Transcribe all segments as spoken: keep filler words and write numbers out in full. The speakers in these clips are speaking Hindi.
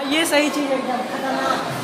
ये सही चीज़ है एकदम खतरनाक।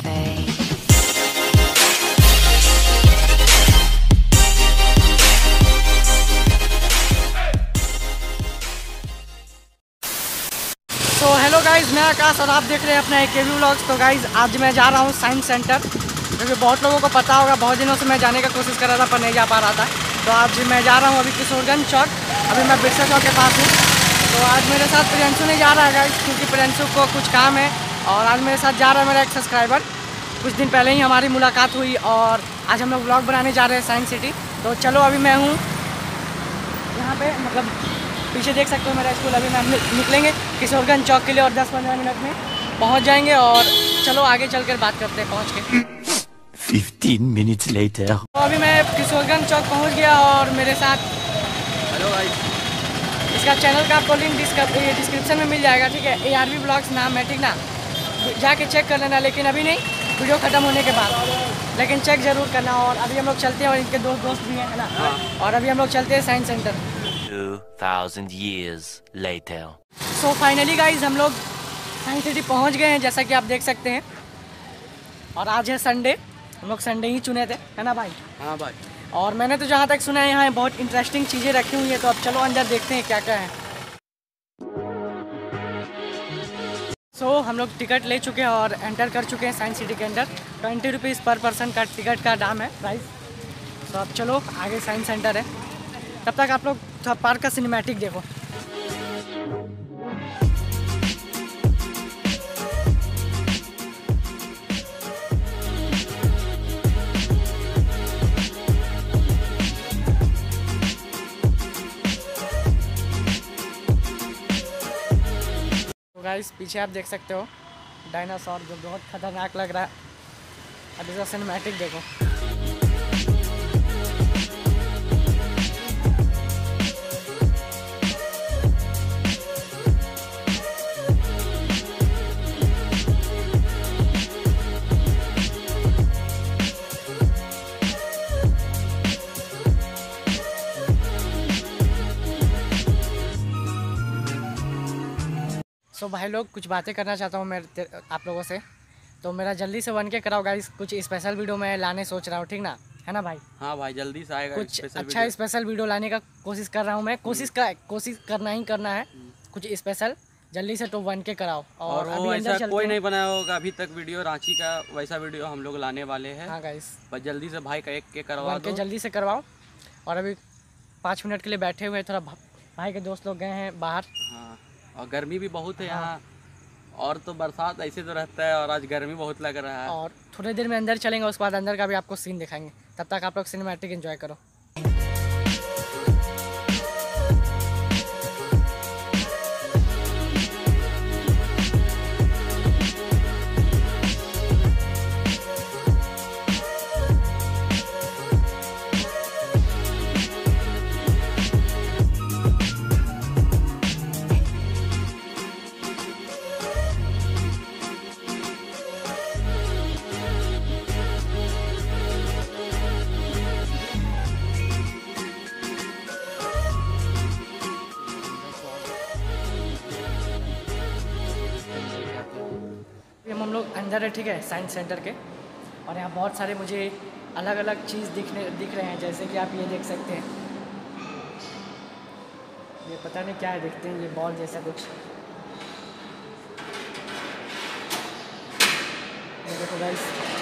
तो हेलो गाइज, मैं आकाश और आप देख रहे हैं अपना एक केवी व्लॉग्स। तो गाइज आज मैं जा रहा हूँ साइंस सेंटर, क्योंकि बहुत लोगों को पता होगा, बहुत दिनों से मैं जाने का कोशिश कर रहा था पर नहीं जा पा रहा था। तो आज मैं जा रहा हूँ अभी किशोरगंज चौक, अभी मैं बिरसा चौक के पास हूँ। तो आज मेरे साथ प्रियंशु नहीं जा रहा है गाइज, क्योंकि प्रियंशु को कुछ काम है। और आज मेरे साथ जा रहा है मेरा एक सब्सक्राइबर। कुछ दिन पहले ही हमारी मुलाकात हुई और आज हम लोग व्लॉग बनाने जा रहे हैं साइंस सिटी। तो चलो अभी मैं हूँ यहाँ पे, मतलब पीछे देख सकते हो मेरा स्कूल। अभी हम निकलेंगे किशोरगंज चौक के लिए और दस पंद्रह मिनट में पहुँच जाएंगे। और चलो आगे चलकर बात करते हैं पहुँच के। Fifteen minutes later. तो अभी मैं किशोरगंज चौक पहुँच गया और मेरे साथ, हेलो गाइस, इसका चैनल का आपको लिंक डिस्क्रिप्शन में मिल जाएगा, ठीक है। ए आर वी ब्लॉग्स नाम है, ठीक ना, जाके चेक कर लेना। लेकिन अभी नहीं, वीडियो ख़त्म होने के बाद, लेकिन चेक ज़रूर करना। और अभी हम लोग चलते हैं और इनके दोस्त दोस्त भी हैं, है ना। और अभी हम लोग चलते हैं science centre. two thousand years later. So finally guys हम लोग साइंस सिटी पहुंच गए हैं, जैसा कि आप देख सकते हैं। और आज है संडे, हम लोग संडे ही चुने थे, है ना भाई। हाँ भाई। और मैंने तो जहाँ तक सुना है यहाँ बहुत इंटरेस्टिंग चीज़ें रखी हुई हैं। तो अब चलो अंदर देखते हैं क्या क्या है। सो so, हम लोग टिकट ले चुके हैं और एंटर कर चुके हैं साइंस सिटी के अंदर। ट्वेंटी रुपीज़ पर पर्सन का टिकट का दाम है, प्राइस। तो अब चलो आगे साइंस सेंटर है, तब तक आप लोग थोड़ा पार्क का सिनेमैटिक देखो। तो गाइस पीछे आप देख सकते हो डायनासोर, जो बहुत खतरनाक लग रहा है। अब इसका सिनेमैटिक देखो। सो so, भाई लोग कुछ बातें करना चाहता हूँ मैं आप लोगों से। तो मेरा जल्दी से बन के कराओ गाइस, कुछ स्पेशल वीडियो मैं लाने सोच रहा हूँ, ठीक ना, है ना भाई। हाँ भाई, जल्दी से आएगा कुछ स्पेशल अच्छा वीडियो। स्पेशल वीडियो लाने का कोशिश कर रहा हूँ मैं। कोशिश का कोशिश करना ही करना है, कुछ स्पेशल जल्दी से तो बन के कराओ। और, और अभी वो अंदर ऐसा चलते कोई हैं। नहीं बनाया होगा अभी तक वीडियो रांची का, वैसा वीडियो हम लोग लाने वाले हैं। हाँ गाइस, बस जल्दी से भाई का एक के करवा बन के दो। जल्दी से करवाओ। और अभी पाँच मिनट के लिए बैठे हुए, थोड़ा भाई के दोस्त लोग गए हैं बाहर। हाँ, और गर्मी भी बहुत है यहाँ। और तो बरसात ऐसे तो रहता है, और आज गर्मी बहुत लग रहा है। और थोड़ी देर में अंदर चलेंगे, उसके बाद अंदर का भी आपको सीन दिखाएंगे। तब तक आप लोग सिनेमैटिक एंजॉय करो। हम लोग अंदर है, ठीक है, साइंस सेंटर के। और यहाँ बहुत सारे मुझे अलग अलग चीज़ दिखने दिख रहे हैं, जैसे कि आप ये देख सकते हैं। ये पता नहीं क्या है, देखते हैं, ये बॉल जैसा कुछ। ये देखो गाइस,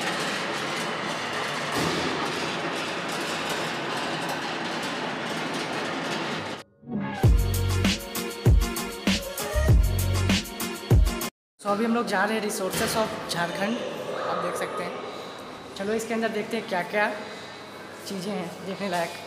तो अभी हम लोग जा रहे हैं रिसोर्सेस ऑफ झारखंड, आप देख सकते हैं। चलो इसके अंदर देखते हैं क्या क्या चीज़ें हैं देखने लायक।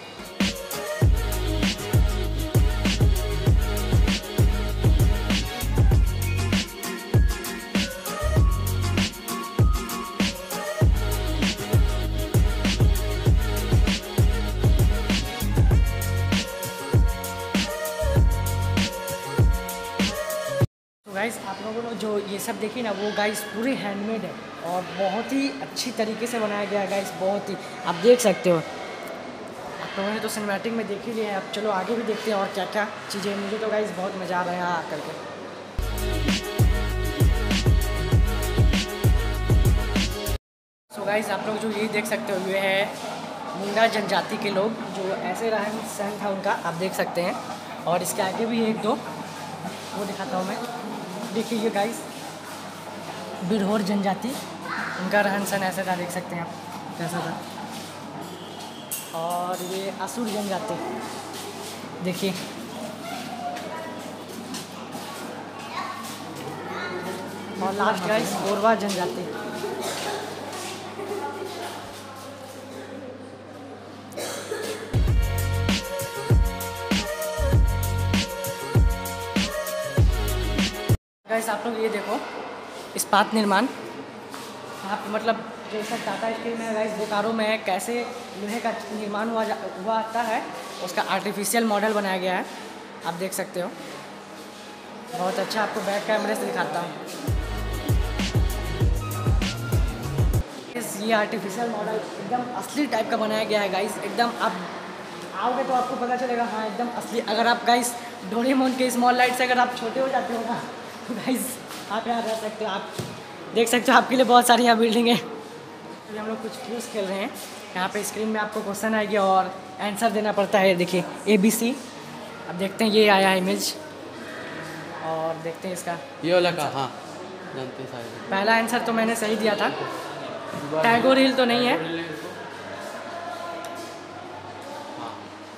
गाइस आप लोगों ने जो ये सब देखी ना, वो गाइस पूरी हैंडमेड है और बहुत ही अच्छी तरीके से बनाया गया है गाइस, बहुत ही, आप देख सकते हो। आप लोगों ने तो सिनेमैटिक में देख ही लिया है, अब चलो आगे भी देखते हैं और क्या क्या चीज़ें। मुझे तो गाइस बहुत मज़ा आ रहा है यहाँ आकर के। गाइस आप लोग जो ये देख सकते हो ये है मुंडा जनजाति के लोग, जो ऐसे रहन सहन था उनका, आप देख सकते हैं। और इसके आगे भी एक दो वो दिखाता हूँ मैं। देखिए ये गाइस बिरहोर जनजाति, उनका रहन सहन ऐसा था, देख सकते हैं आप कैसा था। और ये असुर जनजाति देखिए, और लास्ट गाइस गोरवा जनजाति। गाइस आप लोग ये देखो इस्पात निर्माण यहाँ पे, मतलब जैसा टाटा स्टील में गाइस बोकारो में कैसे लोहे का निर्माण हुआ हुआ आता है, उसका आर्टिफिशियल मॉडल बनाया गया है, आप देख सकते हो। बहुत अच्छा, आपको बैक कैमरे से दिखाता हूँ। ये आर्टिफिशियल मॉडल एकदम असली टाइप का बनाया गया है गाइस, एकदम आप आओगे तो आपको पता चलेगा, हाँ एकदम असली। अगर आप गाइस डोरेमोन के स्मॉल लाइट से अगर आप छोटे हो जाते हो ना तो गाइस आप यहाँ रह सकते हो। आप देख सकते हो आपके लिए बहुत सारी यहाँ बिल्डिंग है। हम लोग कुछ क्यूज खेल रहे हैं, यहाँ पे स्क्रीन में आपको क्वेश्चन आएगी और आंसर देना पड़ता है। देखिए ए बी सी, अब देखते हैं ये आया है इमेज और देखते हैं इसका ये वाला का, हाँ जानते हैं सारे। पहला आंसर तो मैंने सही दिया था, टैगोर हिल तो नहीं है। हाँ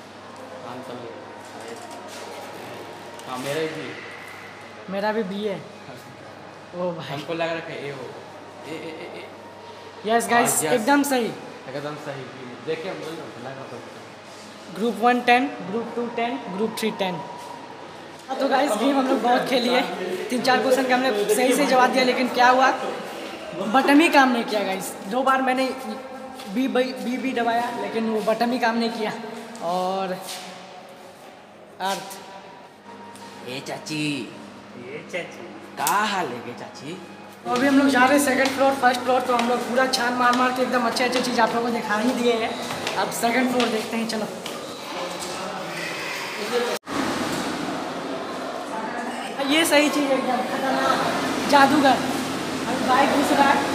हाँ मेरा भी मेरा भी बी है। ओ भाई हमको लग रहा है ए हो। ए ए ए ए यस गाइस एकदम सही, एकदम सही। देखिए हम लगा तो group one ten, group two ten, group three ten. तो गाइस गेम हम लोग बहुत खेली है, तीन चार क्वेश्चन का हमने सही से जवाब दिया, लेकिन क्या हुआ बटन ही काम नहीं किया गाइस। दो बार मैंने बी बी बी दबाया लेकिन वो बटन ही काम नहीं किया। और अर्थ ए चाची, ये चाची का हाल है चाची? तो अभी हम लोग जा रहे हैं सेकंड फ्लोर। फर्स्ट फ्लोर तो हम लोग पूरा छान मार मार के एकदम अच्छे अच्छे चीज़ आप लोगों को दिखा ही दिए हैं। अब सेकंड फ्लोर देखते हैं, चलो। ये सही चीज़ है एकदम खतरनाक, जादूगर। अभी बाइक घुस रहा है,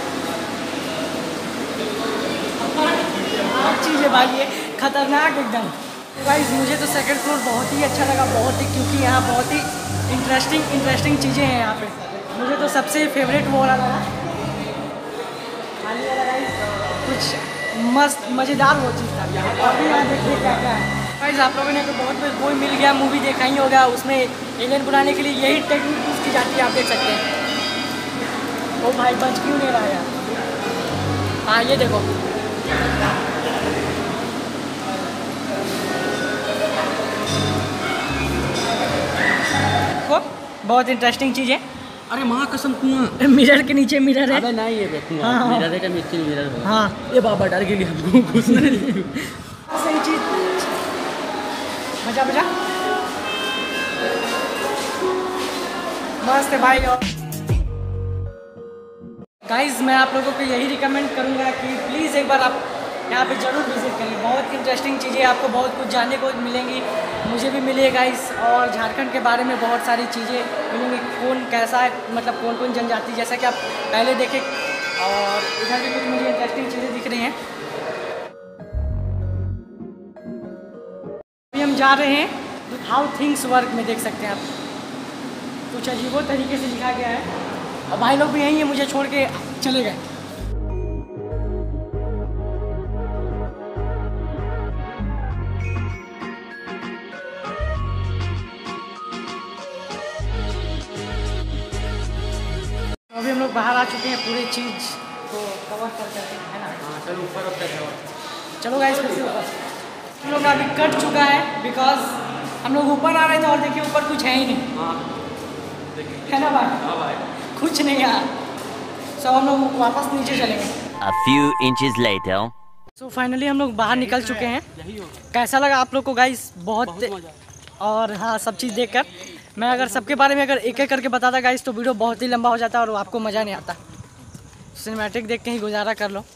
चीज़ है भाई, ये खतरनाक एकदम। गाइस मुझे तो सेकंड फ्लोर बहुत ही अच्छा लगा, बहुत ही, क्योंकि यहाँ बहुत ही इंटरेस्टिंग इंटरेस्टिंग चीज़ें हैं यहाँ पे। मुझे तो सबसे फेवरेट वो वाला लगा, खाली वाला गाइस, कुछ मस्त मज़ेदार वो चीज़ था। अभी यहाँ देखिए क्या क्या है गाइस। आप लोगों ने तो बहुत कोई मिल गया मूवी देखा ही होगा, उसमें एलियन बनाने के लिए यही टेक्निक यूज़ की जाती है, आप देख सकते हैं। ओ भाई बच क्यों नहीं रहा यार। हाँ ये देखो, बहुत इंटरेस्टिंग चीज़ है। अरे माँ कसम कुआं, मिरर के नीचे मिरर है। अबे नहीं ये देखूंगा, हाँ, हाँ। मिरर का नीचे मिरर होगा। हाँ ये बाबा डर गई हमको घुसने नहीं। सही चीज, मजा मजा मस्त है भाई। और गाइस मैं आप लोगों को यही रिकमेंड करूँगा कि प्लीज़ एक बार आप यहाँ पे ज़रूर विजिट करें। बहुत इंटरेस्टिंग चीज़ें आपको बहुत कुछ जानने को मिलेंगी, मुझे भी मिली है गाइस। और झारखंड के बारे में बहुत सारी चीज़ें मिलेंगी, कौन कैसा है, मतलब कौन कौन जनजाति, जैसा कि आप पहले देखें। और इधर भी कुछ मुझे इंटरेस्टिंग चीज़ें दिख रही हैं। अभी हम जा रहे हैं हाउ थिंग्स वर्क में, देख सकते हैं आप, कुछ अजीबो तरीके से लिखा गया है। और भाई लोग भी यहीं है, मुझे छोड़ के चले गए। अभी हम लोग बाहर आ चुके हैं, पूरी चीज़ को कवर कर करके, है ना। हाँ चलो ऊपर ऊपर जाओ। चलो गाइस फिर से ऊपर। हम लोग अभी कट चुका है बिकॉज हम लोग ऊपर आ रहे थे और देखिए ऊपर कुछ है ही नहीं, हाँ है ना भाई, हाँ भाई कुछ नहीं यार। सो हम लोग वापस नीचे चलेंगे। A few inches later. So finally हम लोग बाहर निकल चुके हैं। यही होगा। कैसा लगा आप लोग को गाइस? बहुत, बहुत मजा। और हाँ सब चीज़ देखकर मैं अगर सबके बारे में अगर एक एक करके बताता गाइस तो वीडियो बहुत ही लंबा हो जाता और आपको मज़ा नहीं आता। सिनेमैटिक देख के ही गुजारा कर लो।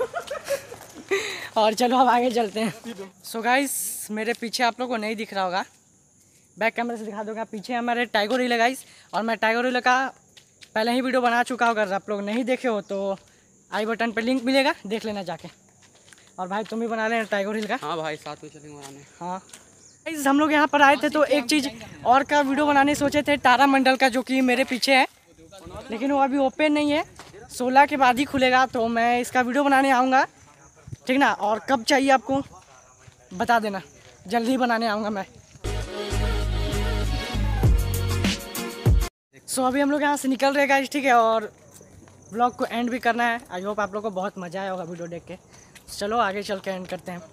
और चलो अब आगे चलते हैं। सो गाइस मेरे पीछे आप लोग को नहीं दिख रहा होगा, बैक कैमरे से दिखा दूंगा। पीछे हमारे टाइगर हिल है गाइस, और मैं टाइगर हिल का पहले ही वीडियो बना चुका हूँ, अगर आप लोग नहीं देखे हो तो आई बटन पे लिंक मिलेगा, देख लेना जाके। और भाई तुम भी बना लेना टाइगर हिल का। हाँ भाई साथ में चलेंगे बनाने। हाँ गाइस, हम लोग यहाँ पर आए थे तो एक चीज़ और का वीडियो बनाने सोचे थे, तारामंडल का, जो कि मेरे पीछे है, लेकिन वो अभी ओपन नहीं है, सोलह के बाद ही खुलेगा। तो मैं इसका वीडियो बनाने आऊँगा, ठीक ना। और कब चाहिए आपको बता देना, जल्दी बनाने आऊँगा मैं। सो so, अभी हम लोग यहाँ से निकल रहे गाइस, ठीक है। और ब्लॉग को एंड भी करना है। आई होप आप लोग को बहुत मज़ा आया होगा वीडियो देख के। चलो आगे चल के एंड करते हैं।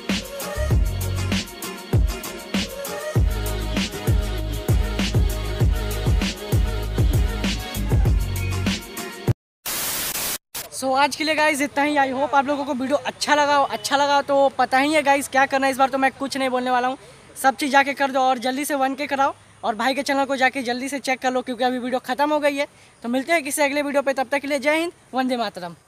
सो so, आज के लिए गाइस इतना ही। आई होप आप लोगों को वीडियो अच्छा लगा हो। अच्छा लगा तो पता ही है गाइस क्या करना है इस बार, तो मैं कुछ नहीं बोलने वाला हूँ। सब चीज़ जाके कर दो और जल्दी से वन के कराओ। और भाई के चैनल को जाके जल्दी से चेक कर लो, क्योंकि अभी वीडियो खत्म हो गई है। तो मिलते हैं किसी अगले वीडियो पे, तब तक के लिए जय हिंद, वंदे मातरम।